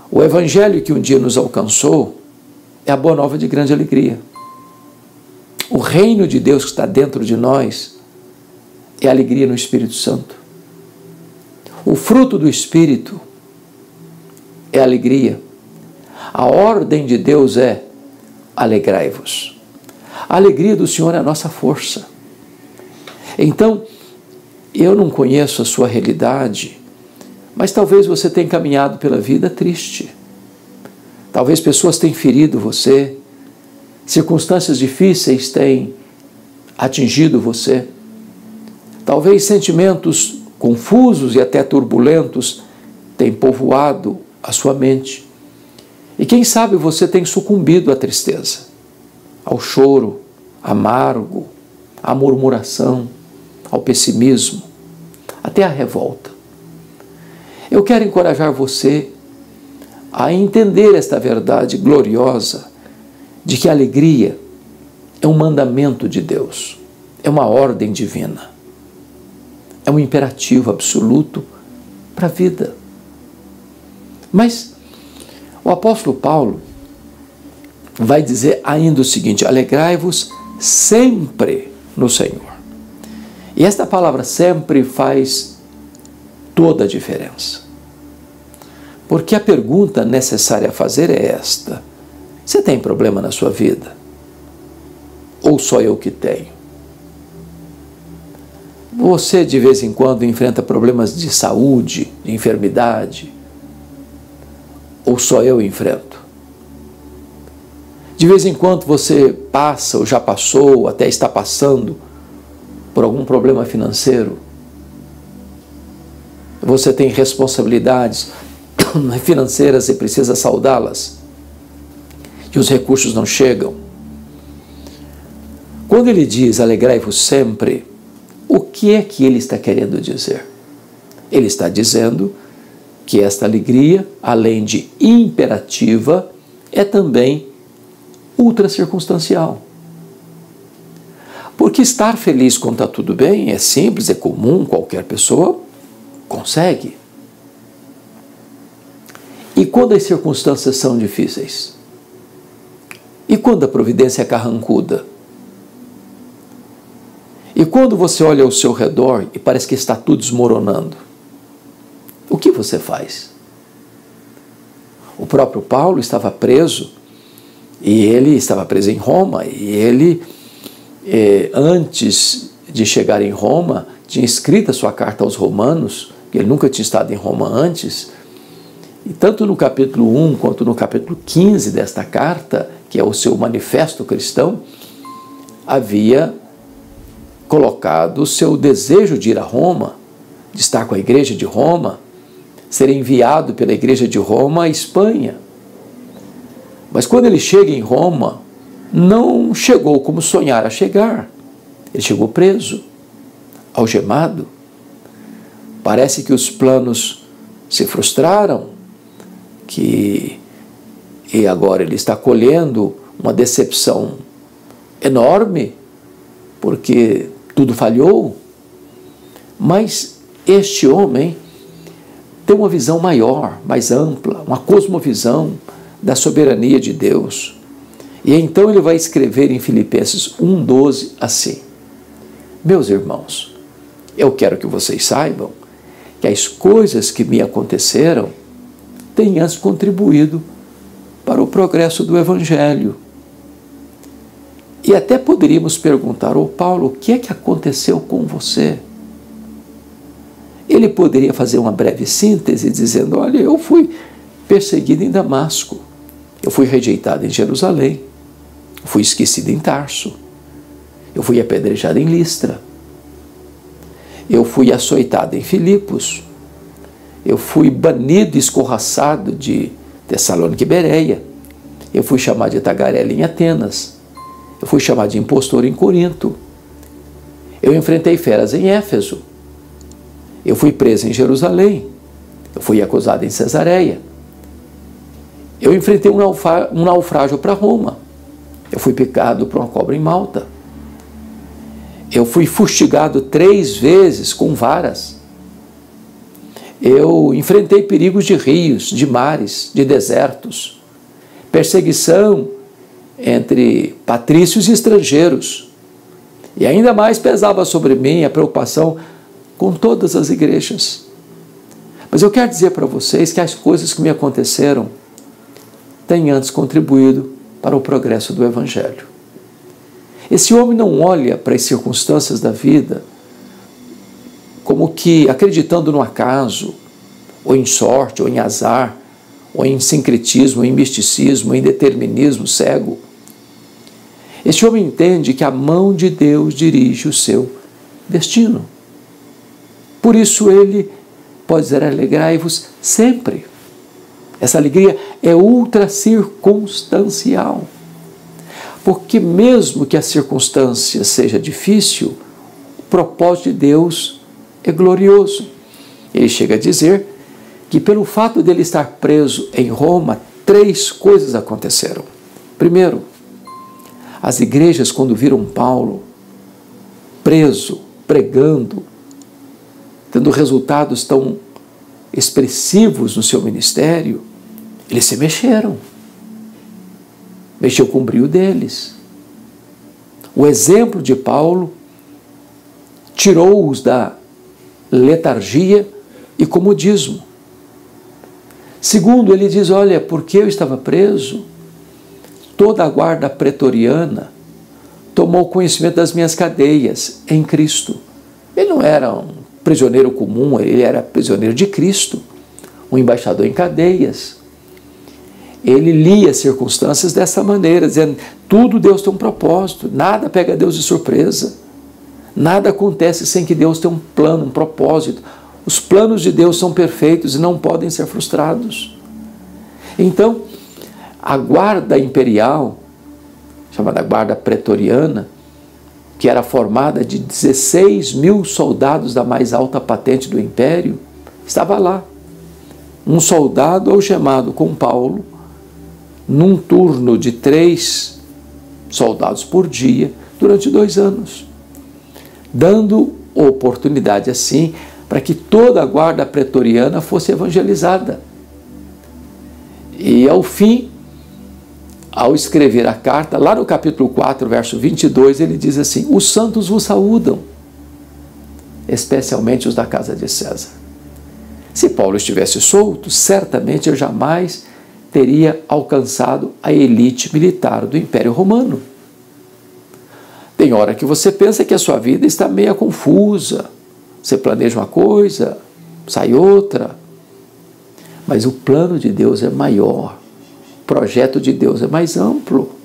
O evangelho que um dia nos alcançou é a boa nova de grande alegria. O reino de Deus que está dentro de nós é a alegria no Espírito Santo. O fruto do Espírito é a alegria. A ordem de Deus é: alegrai-vos. A alegria do Senhor é a nossa força. Então, eu não conheço a sua realidade, mas talvez você tenha caminhado pela vida triste. Talvez pessoas tenham ferido você, circunstâncias difíceis têm atingido você. Talvez sentimentos confusos e até turbulentos tenham povoado a sua mente. E quem sabe você tem sucumbido à tristeza, ao choro amargo, à murmuração, ao pessimismo, até à revolta. Eu quero encorajar você a entender esta verdade gloriosa de que a alegria é um mandamento de Deus, é uma ordem divina, é um imperativo absoluto para a vida. Mas o apóstolo Paulo vai dizer ainda o seguinte: alegrai-vos sempre no Senhor. E esta palavra sempre faz toda a diferença. Porque a pergunta necessária a fazer é esta: você tem problema na sua vida? Ou só eu que tenho? Você de vez em quando enfrenta problemas de saúde, de enfermidade? Ou só eu enfrento? De vez em quando você passa, ou já passou, ou até está passando por algum problema financeiro? Você tem responsabilidades financeiras e precisa saldá-las, e os recursos não chegam. Quando ele diz alegrai-vos sempre, o que é que ele está querendo dizer? Ele está dizendo que esta alegria, além de imperativa, é também ultra circunstancial. Porque estar feliz quando está tudo bem é simples, é comum, qualquer pessoa consegue. E quando as circunstâncias são difíceis? E quando a providência é carrancuda? E quando você olha ao seu redor e parece que está tudo desmoronando? O que você faz? O próprio Paulo estava preso, e ele estava preso em Roma, e ele, antes de chegar em Roma, tinha escrito a sua carta aos romanos, que ele nunca tinha estado em Roma antes, e tanto no capítulo 1 quanto no capítulo 15 desta carta, que é o seu manifesto cristão, havia colocado o seu desejo de ir a Roma, de estar com a igreja de Roma, ser enviado pela igreja de Roma à Espanha. Mas quando ele chega em Roma, não chegou como sonhara chegar. Ele chegou preso, algemado. Parece que os planos se frustraram, e agora ele está colhendo uma decepção enorme, porque tudo falhou. Mas este homem tem uma visão maior, mais ampla, uma cosmovisão da soberania de Deus. E então ele vai escrever em Filipenses 1,12 assim: meus irmãos, eu quero que vocês saibam que as coisas que me aconteceram têm antes contribuído para o progresso do Evangelho. E até poderíamos perguntar: ô Paulo, o que é que aconteceu com você? Ele poderia fazer uma breve síntese dizendo: olha, eu fui perseguido em Damasco, eu fui rejeitado em Jerusalém, eu fui esquecido em Tarso, eu fui apedrejado em Listra, eu fui açoitado em Filipos, eu fui banido e escorraçado de Tessalônica e Bereia, eu fui chamado de tagarela em Atenas, eu fui chamado de impostor em Corinto, eu enfrentei feras em Éfeso, eu fui preso em Jerusalém, eu fui acusado em Cesareia, eu enfrentei um naufrágio para Roma, eu fui picado por uma cobra em Malta, eu fui fustigado 3 vezes com varas, Eu enfrentei perigos de rios, de mares, de desertos, perseguição entre patrícios e estrangeiros. E ainda mais pesava sobre mim a preocupação com todas as igrejas. Mas eu quero dizer para vocês que as coisas que me aconteceram têm antes contribuído para o progresso do Evangelho. Esse homem não olha para as circunstâncias da vida como que acreditando no acaso, ou em sorte, ou em azar, ou em sincretismo, ou em misticismo, ou em determinismo cego. Este homem entende que a mão de Deus dirige o seu destino. Por isso ele pode dizer: alegrai-vos sempre. Essa alegria é ultra circunstancial. Porque mesmo que a circunstância seja difícil, o propósito de Deus é glorioso. Ele chega a dizer que pelo fato dele estar preso em Roma, 3 coisas aconteceram. Primeiro, as igrejas, quando viram Paulo preso, pregando, tendo resultados tão expressivos no seu ministério, eles se mexeram. Mexeu com o brio deles. O exemplo de Paulo tirou-os da letargia e comodismo. Segundo, ele diz: olha, porque eu estava preso, toda a guarda pretoriana tomou conhecimento das minhas cadeias em Cristo. Ele não era um prisioneiro comum, ele era prisioneiro de Cristo, um embaixador em cadeias. Ele lia as circunstâncias dessa maneira, dizendo: tudo Deus tem um propósito, nada pega Deus de surpresa, nada acontece sem que Deus tenha um plano, um propósito. Os planos de Deus são perfeitos e não podem ser frustrados. Então, a guarda imperial, chamada guarda pretoriana, que era formada de 16.000 soldados da mais alta patente do império, estava lá. Um soldado algemado com Paulo, num turno de 3 soldados por dia, durante 2 anos, dando oportunidade assim para que toda a guarda pretoriana fosse evangelizada. E ao fim, ao escrever a carta, lá no capítulo 4, verso 22, ele diz assim: os santos vos saúdam, especialmente os da casa de César. Se Paulo estivesse solto, certamente eu jamais teria alcançado a elite militar do Império Romano. Tem hora que você pensa que a sua vida está meio confusa, você planeja uma coisa, sai outra, mas o plano de Deus é maior, o projeto de Deus é mais amplo.